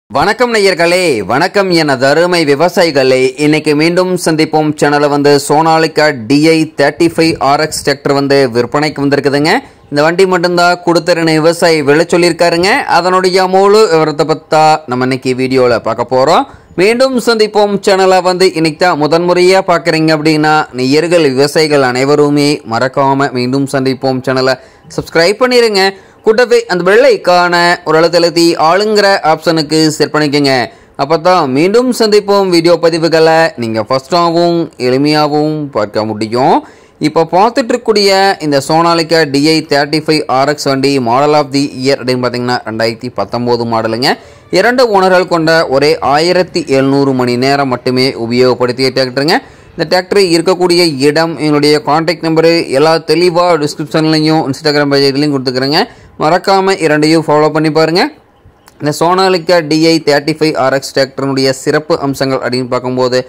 வணக்கம் நேயர்களே, வணக்கம் என தருமை விவசாயிகளே. இன்னைக்கு மீண்டும் சந்திப்போம். சேனலை சோனாலிகா DI35 RX டிராக்டர் விற்பனைக்கு வந்திருக்குதுங்க. இந்த வண்டி மட்டும்தான் கொடுத்துருன்னு விவசாயி விலை சொல்லியிருக்காருங்க. அதனுடைய முழு விவரத்தை பற்றா நம்ம இன்னைக்கு வீடியோவில் பார்க்க போகிறோம். மீண்டும் சந்திப்போம். சேனலை இன்னைக்கு தான் முதன்முறையாக பார்க்குறீங்க அப்படின்னா நேயர்கள் விவசாயிகள் அனைவருமே மறக்காமல் மீண்டும் சந்திப்போம் சேனலை சப்ஸ்கிரைப் பண்ணிடுங்க. கூட்டவே அந்த வெள்ளைக்கான ஒரு அழுத்தழுத்தி ஆளுங்கிற ஆப்ஷனுக்கு செட் பண்ணிக்கோங்க. அப்போ தான் மீண்டும் சந்திப்போம் வீடியோ பதிவுகளை நீங்கள் ஃபஸ்ட்டாகவும் எளிமையாகவும் பார்க்க முடியும். இப்போ பார்த்துட்டு இருக்கக்கூடிய இந்த சோனாலிகா DI35 RX வண்டி மாடல் ஆஃப் தி இயர் அப்படின்னு பார்த்தீங்கன்னா 2019 மாடலுங்க. 2 ஓனர்கள் கொண்ட ஒரே 1700 மணி நேரம் மட்டுமே உபயோகப்படுத்திய டிராக்டருங்க. இந்த டிராக்டர் இருக்கக்கூடிய இடம், எங்களுடைய கான்டாக்ட் நம்பரு எல்லாம் தெளிவாக டிஸ்கிரிப்ஷன்லையும் இன்ஸ்டாகிராம் பேஜ்லையும் கொடுத்துக்கிறேங்க. மறக்காமல் இரண்டையும் ஃபாலோ பண்ணி பாருங்கள். இந்த சோனாலிகா DI35 RX டிராக்டருடைய சிறப்பு அம்சங்கள் அப்படின்னு பார்க்கும்போது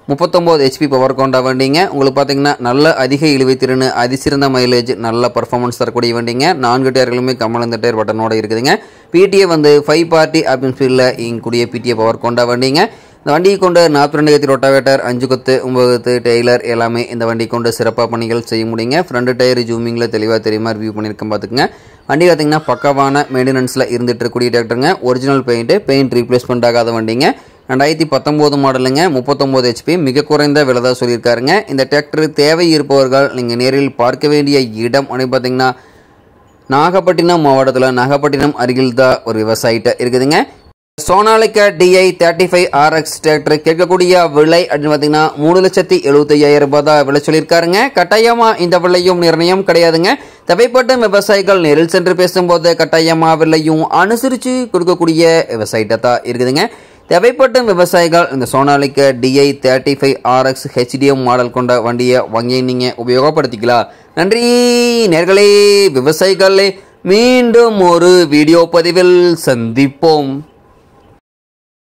39 HP பவர் கொண்ட வண்டிங்க. உங்களுக்கு பார்த்தீங்கன்னா நல்ல அதிக இழுவைத்திறன், அதிசிறந்த மைலேஜ், நல்ல பர்ஃபார்மன்ஸ் தரக்கூடிய வண்டிங்க. 4 டயர்களுமே கமலந்த டயர் பட்டனோட இருக்குதுங்க. PTA 5 பார்ட்டி ஆப்ஷன் ஸ்பீடில் இங்கக்கூடிய PTA பவர் கொண்ட வண்டிங்க. இந்த வண்டியை கொண்டு 42 கத்தி ரொட்டாவேட்டர், 5 கொத்து, 9 கொத்து டெய்லர் எல்லாமே இந்த வண்டி கொண்டு சிறப்பாக பணிகள் செய்ய முடியுங்க. ஃப்ரண்ட் டயர் ஜூமிங்கில் தெளிவாக தெரியுமா ரிவ்யூ பண்ணியிருக்கேன் பார்த்துக்குங்க. வண்டி பார்த்திங்கன்னா பக்கவான மெயின்டெனன்ஸில் இருந்துட்டு இருக்கக்கூடிய டிராக்டருங்க. ஒரிஜினல் பெயிண்ட் ரீப்ளேஸ்மெண்ட் ஆகாத வண்டிங்க. 2019 மாடலுங்க. 39 HP, மிக குறைந்த விலை தான் சொல்லியிருக்காருங்க. இந்த டிராக்டர் தேவை இருப்பவர்கள் நீங்கள் நேரில் பார்க்க வேண்டிய இடம் அப்படின்னு பார்த்தீங்கன்னா நாகப்பட்டினம் மாவட்டத்தில் நாகப்பட்டினம் அருகில் தான் ஒரு விவசாயிட்ட இருக்குதுங்க. சோனாலிகா DI35 RX டிராக்டர் கேட்கக்கூடிய விலை அப்படின்னு பார்த்தீங்கன்னா 3,75,000 ரூபாய் தான் விலை சொல்லியிருக்காருங்க. கட்டாயமாக இந்த விலையும் நிர்ணயம் கிடையாதுங்க. தேவைப்பட்ட விவசாயிகள் நேரில் சென்று பேசும்போது கட்டாயமாக விலையும் அனுசரித்து கொடுக்கக்கூடிய விவசாயிட்ட தான் இருக்குதுங்க. தேவைப்பட்ட விவசாயிகள் இந்த Sonalika DI35 RX HDM model கொண்ட வண்டியை வாங்கி நீங்கள் உபயோகப்படுத்திக்கலாம். நன்றி நேர்களே, விவசாயிகளே. மீண்டும் ஒரு வீடியோ பதிவில் சந்திப்போம்.